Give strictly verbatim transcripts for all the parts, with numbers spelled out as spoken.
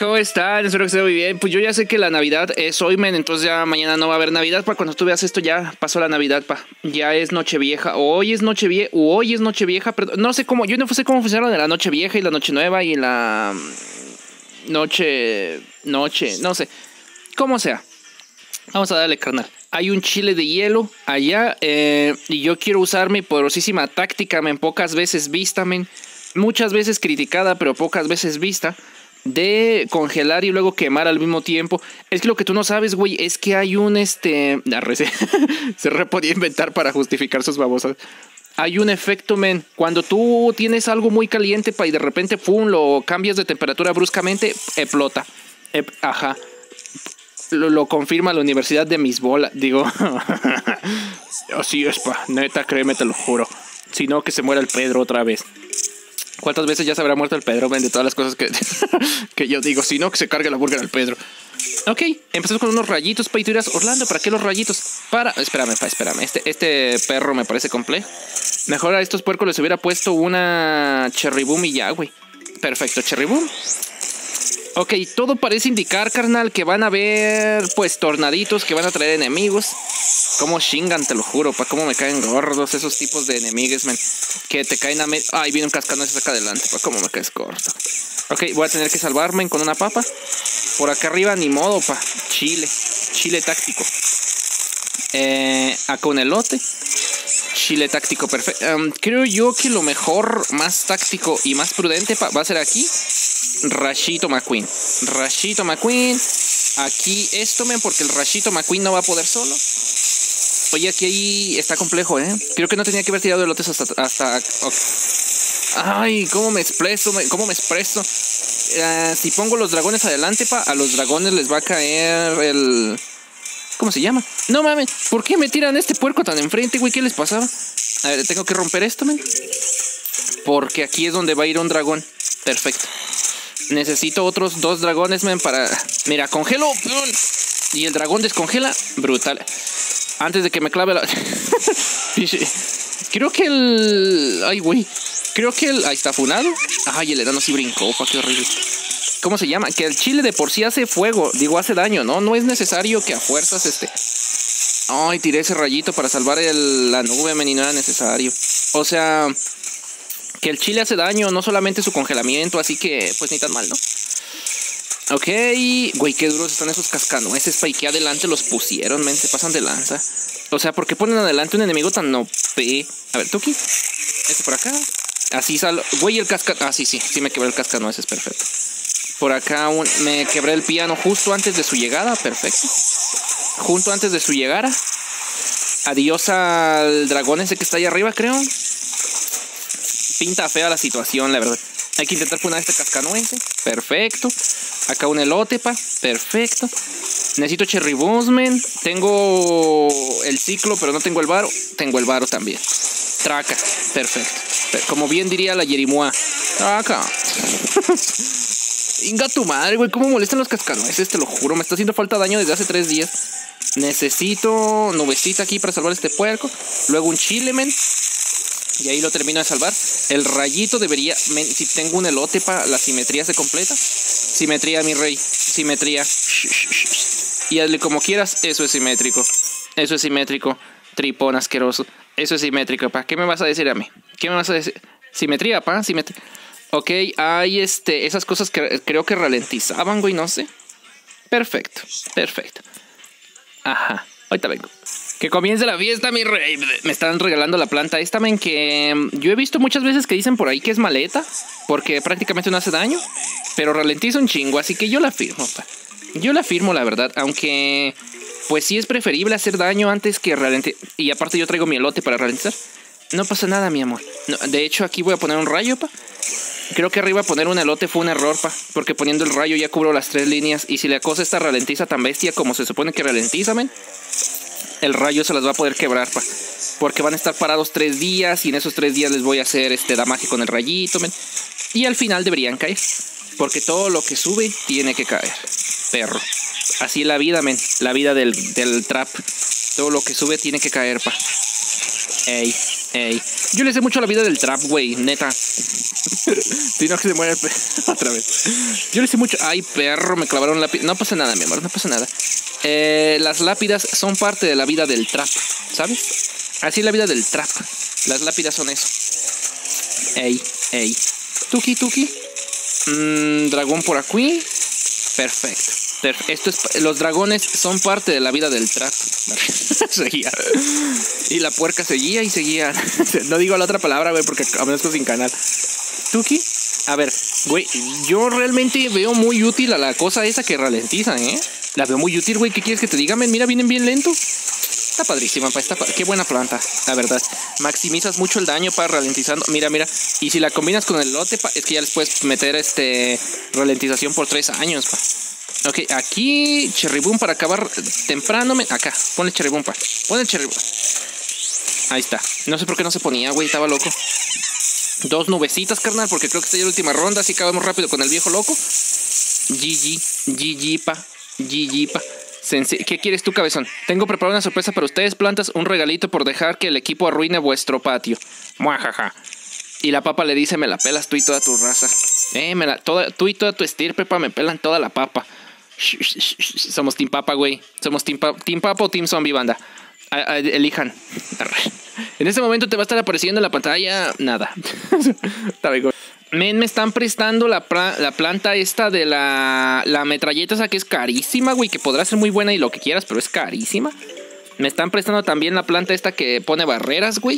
¿Cómo están? Espero que estén muy bien. Pues yo ya sé que la Navidad es hoy, men. Entonces ya mañana no va a haber Navidad, pa. Cuando tú veas esto ya pasó la Navidad, pa. Ya es Nochevieja. O hoy es Nochevieja. O hoy es Nochevieja. Pero no sé cómo. Yo no sé cómo funciona de la Nochevieja y la Noche Nueva y la Noche... Noche... No sé. Como sea. Vamos a darle, carnal. Hay un chile de hielo allá. Eh, y yo quiero usar mi poderosísima táctica, men. Pocas veces vista, men. Muchas veces criticada, pero pocas veces vista. De congelar y luego quemar al mismo tiempo. Es que lo que tú no sabes, güey, es que hay un este... Se re podía inventar para justificar sus babosas. Hay un efecto, men. Cuando tú tienes algo muy caliente, pa, y de repente, pum, lo cambias de temperatura bruscamente, explota. Ep, ajá. Lo, lo confirma la Universidad de Mis Bolas. Digo... Así es, pa. Neta, créeme, te lo juro. Si no, que se muera el Pedro otra vez. ¿Cuántas veces ya se habrá muerto el Pedro, men? De todas las cosas que, que yo digo. Si no, que se cargue la burger al Pedro. Ok, empezamos con unos rayitos, pa. Y tú dirás, Orlando, ¿para qué los rayitos? Para... Espérame, pa, espérame. Este, este perro me parece complejo. Mejor a estos puercos les hubiera puesto una Cherry Boom y ya, güey. Perfecto, Cherry Boom. Ok, todo parece indicar, carnal, que van a haber, pues, tornaditos que van a traer enemigos. Como chingan, te lo juro, pa, cómo me caen gordos esos tipos de enemigos, men. Que te caen a medio... Ay, viene un cascanueces acá adelante, pa, cómo me caes corto. Ok, voy a tener que salvarme con una papa. Por acá arriba, ni modo, pa. Chile, chile táctico. Eh, acá un elote. Chile táctico, perfecto. Um, creo yo que lo mejor, más táctico y más prudente, pa, va a ser aquí. Rashito McQueen. Rashito McQueen. Aquí esto, men, porque el Rashito McQueen no va a poder solo. Oye, aquí ahí está complejo, ¿eh? Creo que no tenía que haber tirado elotes hasta... hasta okay. Ay, ¿cómo me expreso? ¿Cómo me expreso? Uh, si pongo los dragones adelante, pa, a los dragones les va a caer el... ¿Cómo se llama? No mames, ¿por qué me tiran este puerco tan enfrente, güey? ¿Qué les pasaba? A ver, tengo que romper esto, men. Porque aquí es donde va a ir un dragón. Perfecto. Necesito otros dos dragones, men, para... Mira, congelo. Y el dragón descongela. Brutal. Antes de que me clave la... Creo que el... Ay, güey. Creo que el... Ahí está funado. Ay, el enano sí brincó, pa, qué horrible. ¿Cómo se llama? Que el chile de por sí hace fuego. Digo, hace daño, ¿no? No es necesario que a fuerzas este... Ay, tiré ese rayito para salvar el... la nube, men, y no era necesario. O sea... Que el chile hace daño, no solamente su congelamiento. Así que, pues, ni tan mal, ¿no? Ok, güey, qué duros están esos cascanueces, pa, y que adelante los pusieron, men, se pasan de lanza. O sea, ¿por qué ponen adelante un enemigo tan O P? A ver, Tuki, este por acá. Así sale, güey, el casca... Ah, sí, sí, sí me quebré el cascanueces, perfecto. Por acá un... me quebré el piano justo antes de su llegada, perfecto. Justo antes de su llegada. Adiós al dragón ese que está ahí arriba, creo. Pinta fea la situación, la verdad. Hay que intentar poner este cascanueces. Perfecto. Acá un elote, pa. Perfecto. Necesito cherry bombs, men. Tengo el ciclo, pero no tengo el varo. Tengo el varo también. Traca. Perfecto. Como bien diría la Yerimua. Traca. Inga tu madre, güey. ¿Cómo molestan los cascanueces? Te lo juro. Me está haciendo falta daño desde hace tres días. Necesito nubecita aquí para salvar este puerco. Luego un chile, men. Y ahí lo termino de salvar. El rayito debería... Men, si tengo un elote, pa, la simetría se completa. Simetría, mi rey. Simetría. Y hazle como quieras. Eso es simétrico. Eso es simétrico. Tripón asqueroso. Eso es simétrico, pa. ¿Qué me vas a decir a mí? ¿Qué me vas a decir? Simetría, pa. Simetría. Ok, hay este... esas cosas que creo que ralentizaban, güey. No sé. Perfecto. Perfecto. Ajá. Ahorita vengo. Que comience la fiesta, mi rey. Me están regalando la planta esta, men, que yo he visto muchas veces que dicen por ahí que es maleta, porque prácticamente no hace daño, pero ralentiza un chingo, así que yo la firmo, pa. Yo la firmo, la verdad, aunque pues sí es preferible hacer daño antes que ralentizar. Y aparte yo traigo mi elote para ralentizar. No pasa nada, mi amor. No, de hecho, aquí voy a poner un rayo, pa. Creo que arriba poner un elote fue un error, pa, porque poniendo el rayo ya cubro las tres líneas. Y si la cosa esta ralentiza tan bestia como se supone que ralentiza, men, el rayo se las va a poder quebrar, pa, porque van a estar parados tres días. Y en esos tres días les voy a hacer este damaje con el rayito, men. Y al final deberían caer, porque todo lo que sube tiene que caer. Perro. Así es la vida, men. La vida del, del trap. Todo lo que sube tiene que caer, pa. Ey. Ey. Yo le sé mucho a la vida del trap, güey, neta. Si no, que se muere otra vez. Yo le sé mucho. Ay, perro, me clavaron lápiz. No pasa nada, mi amor, no pasa nada. Eh, las lápidas son parte de la vida del trap, ¿sabes? Así es la vida del trap. Las lápidas son eso. Ey, ey. Tuki, tuki. Mm, dragón por aquí. Perfecto. Esto es, los dragones son parte de la vida del trap. Seguía. Y la puerca seguía y seguía. No digo la otra palabra, güey, porque amanezco sin canal. Tuki. A ver, güey, yo realmente veo muy útil a la cosa esa que ralentiza, ¿eh? La veo muy útil, güey. ¿Qué quieres que te diga, men? Mira, vienen bien lentos. Está padrísima, pa. Está pa Qué buena planta, la verdad. Maximizas mucho el daño para ralentizando. Mira, mira. Y si la combinas con el lote, pa, es que ya les puedes meter este ralentización por tres años, pa. Ok, aquí Cherry Boom para acabar temprano. Me... Acá, ponle Cherry Boom, pa. Ponle Cherry Boom. Ahí está. No sé por qué no se ponía, güey. Estaba loco. Dos nubecitas, carnal, porque creo que esta ya es la última ronda. Así acabamos rápido con el viejo loco. G G. G G, pa. G G, pa. Sensi ¿Qué quieres tú, cabezón? Tengo preparada una sorpresa para ustedes, plantas. Un regalito por dejar que el equipo arruine vuestro patio. Muajaja. Y la papa le dice, me la pelas tú y toda tu raza. Eh, me la, toda, tú y toda tu estirpe, pa, me pelan toda la papa. Somos Team Papa, güey. Somos Team, pa team Papa o Team Zombie, banda. A a elijan. En este momento te va a estar apareciendo en la pantalla. Nada. Men, me están prestando la, la planta esta de la, la metralleta esa que es carísima, güey. Que podrá ser muy buena y lo que quieras, pero es carísima. Me están prestando también la planta esta que pone barreras, güey.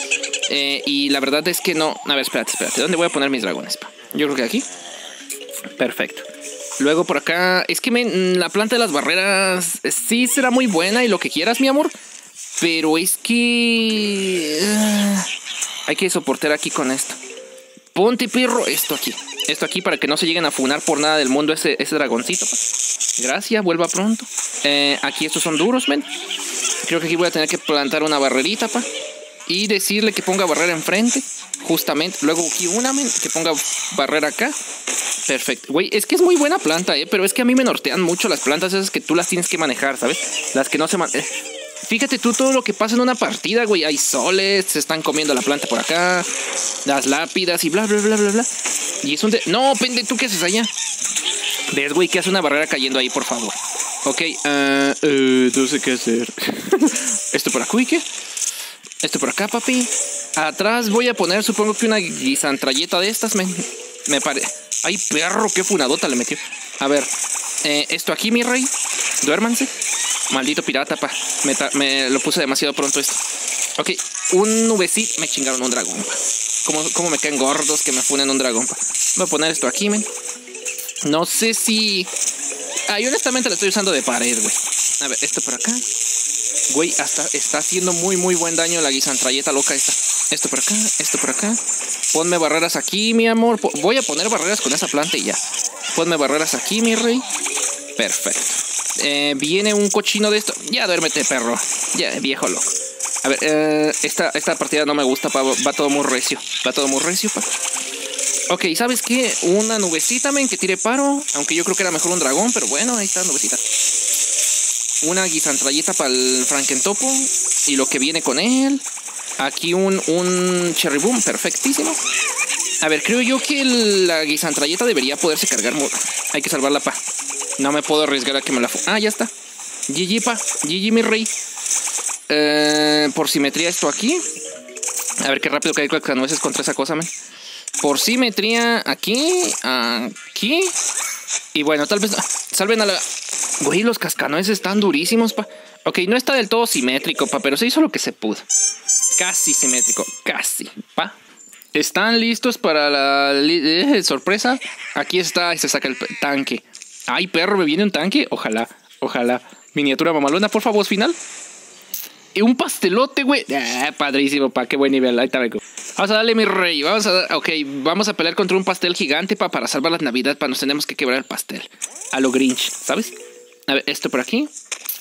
Eh, y la verdad es que no. A ver, espérate, espérate. ¿Dónde voy a poner mis dragones, pa? Yo creo que aquí. Perfecto. Luego por acá. Es que men, la planta de las barreras sí será muy buena y lo que quieras, mi amor. Pero es que... Uh, hay que soportar aquí con esto. Ponte, perro, esto aquí. Esto aquí para que no se lleguen a funar por nada del mundo ese, ese dragoncito, pa. Gracias, vuelva pronto. Eh, aquí estos son duros, men. Creo que aquí voy a tener que plantar una barrerita, pa. Y decirle que ponga barrera enfrente. Justamente. Luego aquí una, men, que ponga barrera acá. Perfecto. Güey, es que es muy buena planta, eh. Pero es que a mí me nortean mucho las plantas esas que tú las tienes que manejar, ¿sabes? Las que no se manejan. Fíjate tú todo lo que pasa en una partida, güey. Hay soles, se están comiendo la planta por acá. Las lápidas y bla, bla, bla, bla, bla. Y es un... De... No, pende, ¿tú qué haces allá? ¿Ves, güey? Que hace una barrera cayendo ahí, por favor. Ok, uh, uh, no sé qué hacer. Esto por aquí, ¿qué? Esto por acá, papi. Atrás voy a poner, supongo que una guisantralleta de estas. Me, me parece... Ay, perro, qué funadota le metió. A ver, eh, esto aquí, mi rey. Duérmanse. Maldito pirata, pa. Me, me lo puse demasiado pronto esto. Ok, un nubecito. Me chingaron un dragón, pa. ¿Cómo, cómo me caen gordos que me funen un dragón, pa? Voy a poner esto aquí, men. No sé si... Ay, honestamente lo estoy usando de pared, güey. A ver, esto por acá. Güey, hasta está haciendo muy, muy buen daño la guisantralleta loca esta. Esto por acá, esto por acá. Ponme barreras aquí, mi amor. Voy a poner barreras con esa planta y ya. Ponme barreras aquí, mi rey. Perfecto. Eh, viene un cochino de esto. Ya, duérmete, perro. Ya, viejo loco. A ver, eh, esta, esta partida no me gusta, pa. Va todo muy recio. Va todo muy recio, pa. Ok, ¿sabes qué? Una nubecita, men, que tire paro. Aunque yo creo que era mejor un dragón, pero bueno, ahí está, nubecita. Una guisantralleta para el Frankentopo. Y lo que viene con él. Aquí un, un Cherry Boom, perfectísimo. A ver, creo yo que el, la guisantralleta debería poderse cargar. Hay que salvarla, pa. No me puedo arriesgar a que me la... Ah, ya está. G G, pa. G G, mi rey. Eh, por simetría esto aquí. A ver qué rápido cae con nueces contra esa cosa, man. Por simetría aquí. Aquí. Y bueno, tal vez... Salven a la... Güey, los cascanueces están durísimos, pa. Ok, no está del todo simétrico, pa. Pero se hizo lo que se pudo. Casi simétrico. Casi, pa. ¿Están listos para la eh, sorpresa? Aquí está y se saca el tanque. Ay, perro, ¿me viene un tanque? Ojalá, ojalá. Miniatura mamalona, por favor, final. Y un pastelote, güey. Ah, padrísimo, pa, qué buen nivel. Ahí está, vamos a darle, mi rey. Vamos a dar, ok, vamos a pelear contra un pastel gigante, pa, para salvar la Navidad, pa. Nos tenemos que quebrar el pastel. A lo Grinch, ¿sabes? A ver, esto por aquí.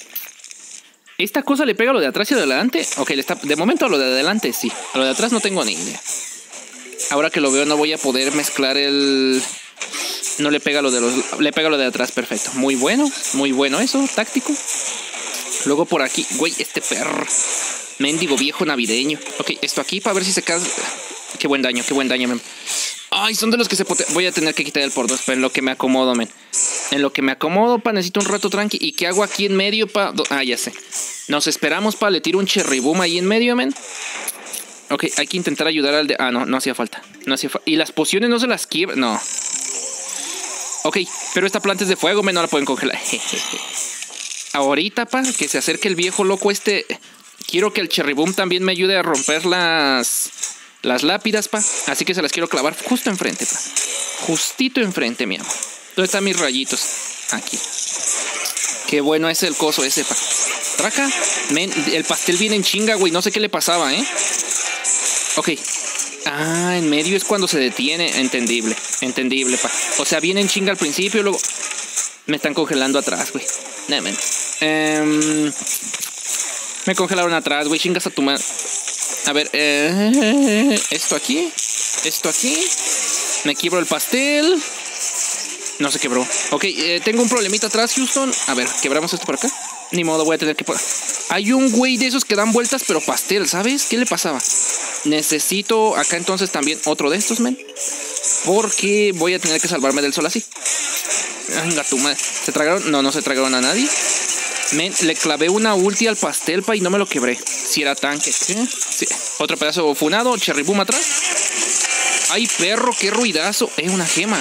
¿Esta cosa le pega a lo de atrás y a lo de adelante? Ok, le está, de momento a lo de adelante sí. A lo de atrás no tengo ni idea. Ahora que lo veo no voy a poder mezclar el... No le pega lo de los... Le pega lo de atrás, perfecto. Muy bueno, muy bueno eso, táctico. Luego por aquí, güey, este perro. Mendigo viejo navideño. Ok, esto aquí para ver si se cae. Qué buen daño, qué buen daño, men. Ay, son de los que se poten... Voy a tener que quitar el por dos, pero en lo que me acomodo, men. En lo que me acomodo, pa, necesito un rato tranqui. ¿Y qué hago aquí en medio, pa? Ah, ya sé. Nos esperamos, pa, le tiro un cherry boom ahí en medio, men. Ok, hay que intentar ayudar al de... Ah, no, no hacía falta. No hacía falta. ¿Y las pociones no se las quiebran? No. Ok, pero esta planta es de fuego, men, no la pueden congelar. Ahorita, pa, que se acerque el viejo loco este... Quiero que el cherry boom también me ayude a romper las... Las lápidas, pa. Así que se las quiero clavar justo enfrente, pa. Justito enfrente, mi amor. ¿Dónde están mis rayitos? Aquí. Qué bueno es el coso ese, pa. Traca. Men, el pastel viene en chinga, güey. No sé qué le pasaba, ¿eh? Ok. Ah, en medio es cuando se detiene. Entendible. Entendible, pa. O sea, viene en chinga al principio y luego... Me están congelando atrás, güey. Nah, men. Um, me congelaron atrás, güey. Chingas a tu madre. A ver, eh, esto aquí, esto aquí, me quiebro el pastel, no se quebró. Ok, eh, tengo un problemita atrás, Houston. A ver, quebramos esto por acá. Ni modo, voy a tener que... Hay un güey de esos que dan vueltas pero pastel, ¿sabes? ¿Qué le pasaba? Necesito acá entonces también otro de estos, men. Porque voy a tener que salvarme del sol así. Venga, tu madre. ¿Se tragaron? No, no se tragaron a nadie. Men, le clavé una ulti al pastel, pa, y no me lo quebré. Si era tanque, ¿qué? Sí. Otro pedazo funado, cherry boom atrás. Ay, perro, qué ruidazo. Eh, una gema.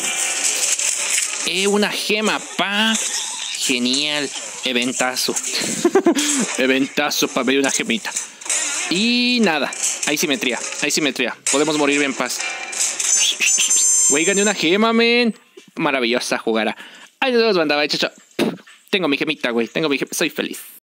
Eh, una gema, pa. Genial. Eventazo. Eventazo, pa, ver una gemita. Y nada, hay simetría, hay simetría. Podemos morir en paz. Güey, gané una gema, men. Maravillosa jugada. Ay, nos vemos, banda. Bye, chao, chao. Tengo mi gemita, güey. Tengo mi gemita. Soy feliz.